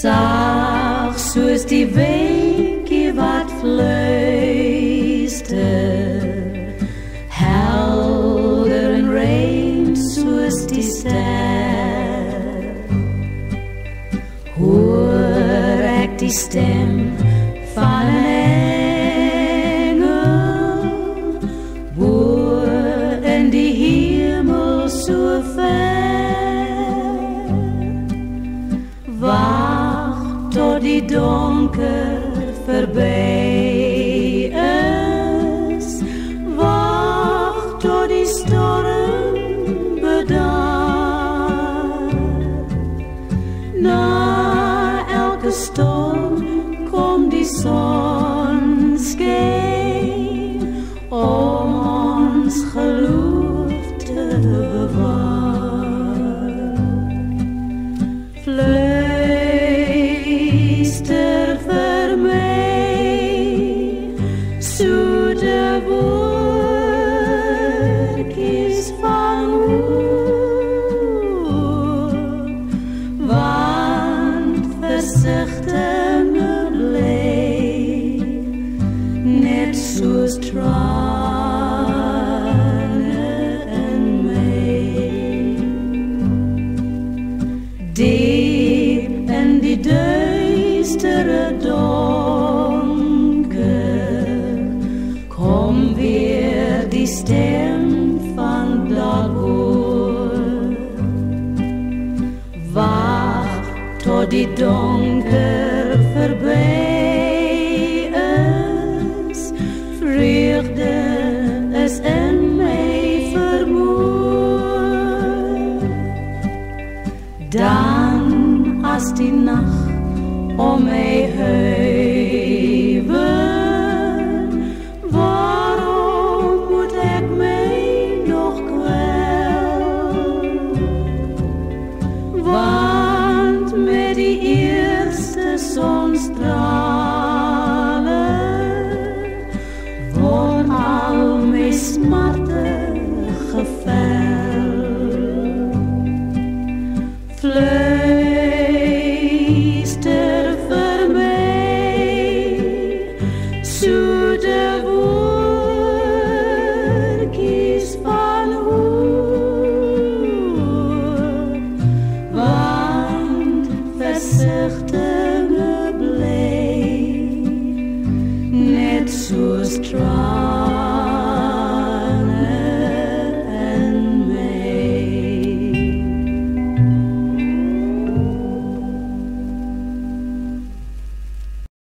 Sag soos die windjie wat fluister, helder en rein soos die ster. Hoor ek die stem van 'n engel, bo in die hemel so ver. Wag tot die donker verby is, wag tot die storm bedaar. Na elke storm kom die son skyn om ons geloof te bewaar. Fluister vir my, soete woordjies van hoop, want versigtige bly, net soos trane in my. Diep in die duistere donker, kom weer die stem van daaroor. Wag tot die donker verby is, vreugde is in my vermoed. Dan as die nag om my huiwer, waarom moet ek my nog kwel? Want met die eerste sonstrale word al my smarte gevel. Fluister vir my, soete woordjies van hoop, want versigtige bly, net soos trane